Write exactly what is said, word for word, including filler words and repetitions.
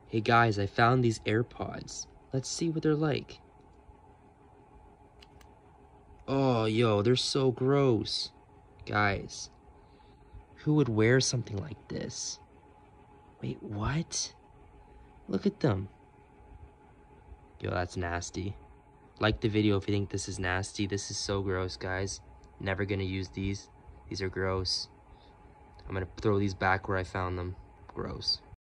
Hey guys, I found these AirPods. Let's see what they're like. Oh, yo, they're so gross. Guys, who would wear something like this? Wait, what? Look at them. Yo, that's nasty. Like the video if you think this is nasty. This is so gross, guys. Never gonna use these. These are gross. I'm gonna throw these back where I found them. Gross.